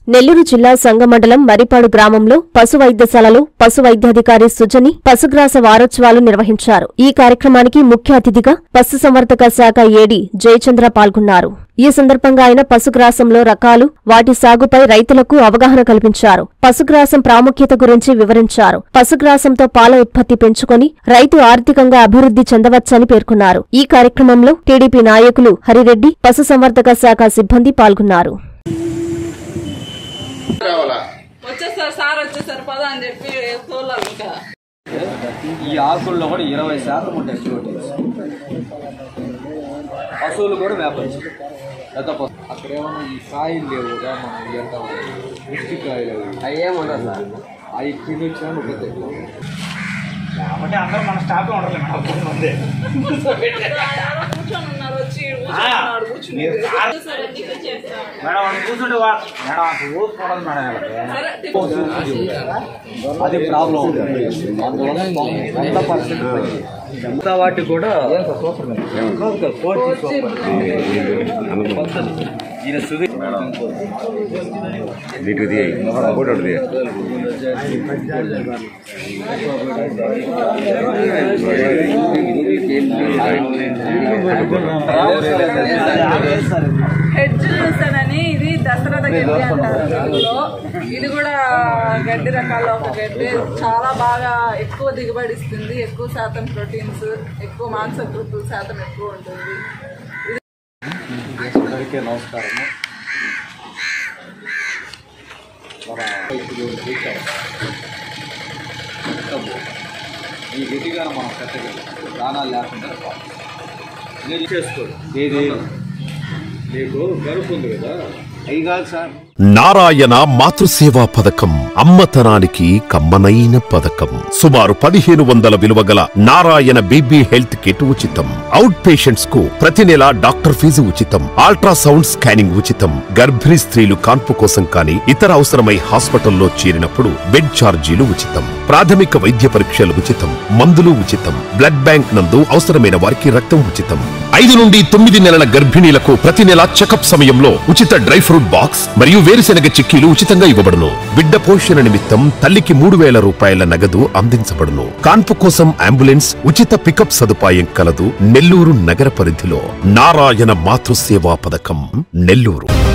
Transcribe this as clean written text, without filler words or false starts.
నెల్లూరు జిల్లా సంగమండలం మరిపాడు గ్రామంలో పశు వైద్యశాలలో పశు వైద్యాధికారి సుజని పశుగ్రాస వారోత్సవాలు నిర్వహించారు. ఈ కార్యక్రమానికి ముఖ్య అతిథిగా పశుసంవర్ధక శాఖ ఏడీ జయచంద్ర పాల్గొన్నారు. ఈ సందర్భంగా ఆయన పశుగ్రాసంలో రకాలు, వాటి సాగుపై రైతులకు అవగాహన కల్పించారు. పశుగ్రాసం ప్రాముఖ్యత గురించి వివరించారు. పశుగ్రాసంతో పాల ఉత్పత్తి పెంచుకొని రైతు ఆర్థికంగా అభివృద్ధి చెందవచ్చని పేర్కొన్నారు. ఈ కార్యక్రమంలో టీడీపీ నాయకులు హరిరెడ్డి, పశుసంవర్ధక శాఖ సిబ్బంది పాల్గొన్నారు. ఈ ఆకుల్లో కూడా 20% ఉంటాయి ప్రోటీన్స్. పశువులు కూడా వ్యాపారం అక్కడ ఏమన్నా ఈ కాయలు లేవు, ముష్టి కాయలు అవి ఏముండదు సార్. అవి తిని వచ్చినా కాబట్టి అందరూ మన స్టాఫ్ ఉండలేదు మేడం కూర్చుంటే మేడం ఊసుకోవడం మేడం అది ప్రాబ్లం ఉంటుంది. అందువల్ల 100% వాటికి కూడా ఈయన సుధీ హెడ్జ్ చూసానని ఇది దసరా గడ్డి అంటారు. ఇది కూడా గడ్డి రకాల్లో ఒక గడ్డి, చాలా బాగా ఎక్కువ దిగుబడి ఇస్తుంది. ఎక్కువ శాతం ప్రోటీన్స్, ఎక్కువ మాంసకృతుల శాతం ఎక్కువ ఉంటుంది. అందరికీ నమస్కారము. ఈ గట్టిగా మనం కట్టగలం ప్రాణాలు లేకుండా చేసుకోండి. ఏది నీకు గరుపు ఉంది కదా, అవి కాదు సార్. నారాయణ మాతృసేవా పథకం అమ్మతనానికి కమ్మనైన పథకం. సుమారు 1500 విలువగల నారాయణ బీబీ హెల్త్ కిట్ ఉచితం. అవుట్ పేషెంట్స్ కు ప్రతి నెల డాక్టర్ ఫీజు ఉచితం. అల్ట్రాసౌండ్ స్కానింగ్ ఉచితం. గర్భిణీ స్త్రీలు కాన్పు కోసం కానీ ఇతర అవసరమై హాస్పిటల్లో చేరినప్పుడు బెడ్ ఛార్జీలు ఉచితం. ప్రాథమిక వైద్య పరీక్షలు ఉచితం. మందులు ఉచితం. బ్లడ్ బ్యాంక్ నందు అవసరమైన వారికి రక్తం ఉచితం. 5 నుండి 9 నెలల గర్భిణీలకు ప్రతి నెల చెకప్ సమయంలో ఉచిత డ్రై ఫ్రూట్ బాక్స్ మరియు వేరుశెనగ చిక్కీలు ఉచితంగా ఇవ్వబడును. బిడ్డ పోషణ నిమిత్తం తల్లికి 3000 రూపాయల నగదు అందించబడును. కాన్పు కోసం అంబులెన్స్, ఉచిత పికప్ సదుపాయం కలదు. నెల్లూరు నగర పరిధిలో నారాయణ మాతృసేవా పథకం, నెల్లూరు.